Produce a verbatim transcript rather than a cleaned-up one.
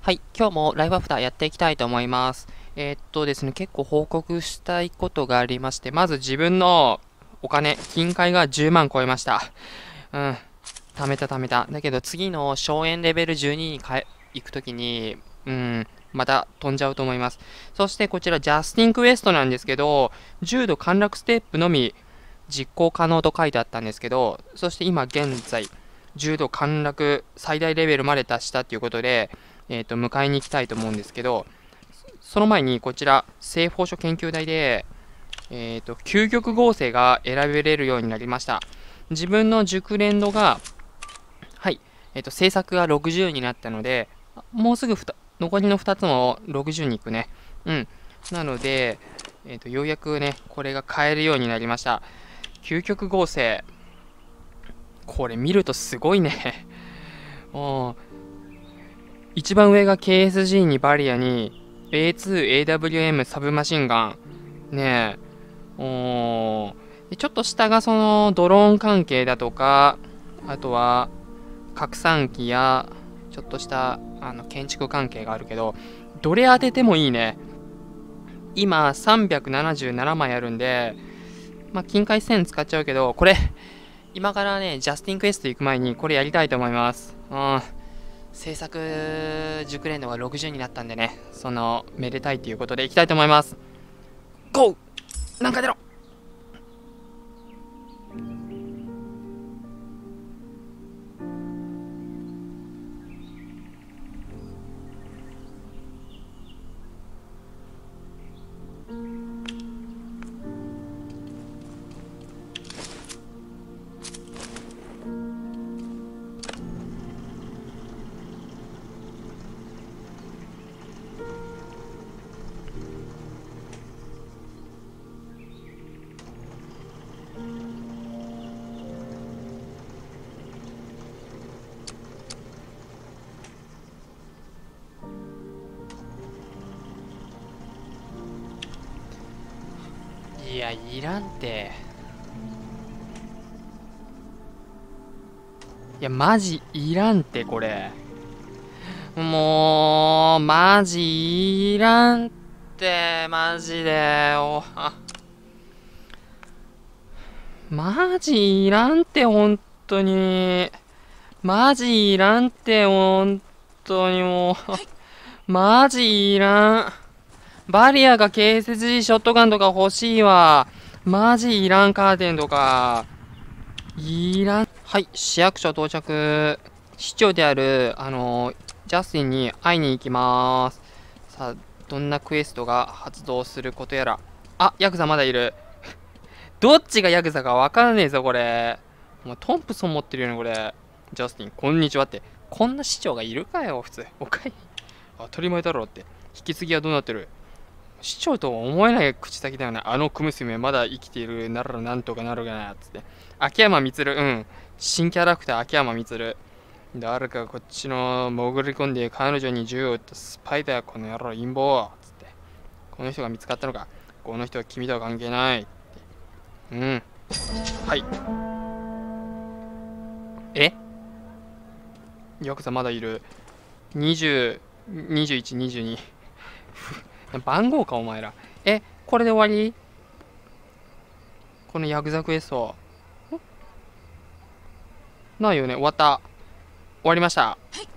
はい、今日もライフアフターやっていきたいと思います。えーっとですね、結構報告したいことがありまして、まず自分のお金、金塊がじゅうまん超えました。うん、貯めた貯めた。だけど次の荘園レベルじゅうににかえ行くときに、うん、また飛んじゃうと思います。そしてこちらジャスティンクエストなんですけど、重度陥落ステップのみ実行可能と書いてあったんですけど、そして今現在、重度陥落最大レベルまで達したということで、えー、と迎えに行きたいと思うんですけど、その前にこちら政法書研究台で、えー、と究極合成が選べれるようになりました。自分の熟練度が、はい、えー、と制作がろくじゅうになったので、もうすぐ残りのふたつもろくじゅうに行くね。うん。なので、えー、とようやくね、これが買えるようになりました。究極合成。これ見るとすごいね。お一番上が ケーエスジー にバリアに エーツーエーダブリューエム サブマシンガン。ねえ。おでちょっと下がそのドローン関係だとか、あとは拡散機やちょっとしたあの建築関係があるけど、どれ当ててもいいね。今さんびゃくななじゅうななまいあるんで、まあ、金塊せん使っちゃうけど、これ、今からね、ジャスティンクエスト行く前にこれやりたいと思います。うん。制作熟練度がろくじゅうになったんでね、その、めでたいということでいきたいと思います。ゴー何回出ろ。いや、いらんて。いや、マジいらんて、これ。もう、マジいらんって、マジで。おマジいらんって、ほんとに。マジいらんって、ほんとにもう。マジいらん。バリアが ケーエスジー ショットガンとか欲しいわ。マジいらんカーテンとか。いらん。はい、市役所到着。市長である、あのー、ジャスティンに会いに行きます。さあ、どんなクエストが発動することやら。あ、ヤクザまだいる。どっちがヤクザかわからねえぞ、これ。お前、トンプソン持ってるよね、これ。ジャスティン、こんにちはって。こんな市長がいるかよ、普通。おかい。当たり前だろうって。引き継ぎはどうなってる？市長とは思えない口先だよね。あの小娘まだ生きているならなんとかなるがな、つって。秋山充、うん。新キャラクター秋山充。誰かこっちの潜り込んで彼女に銃を撃ったスパイだよ、この野郎陰謀、つって。この人が見つかったのか。この人は君とは関係ない。うん。はい。えヤクザまだいる。にじゅう、にじゅういち、にじゅうに。番号か、お前ら。え、これで終わり？このヤクザクエスト。ないよね、終わった。終わりました。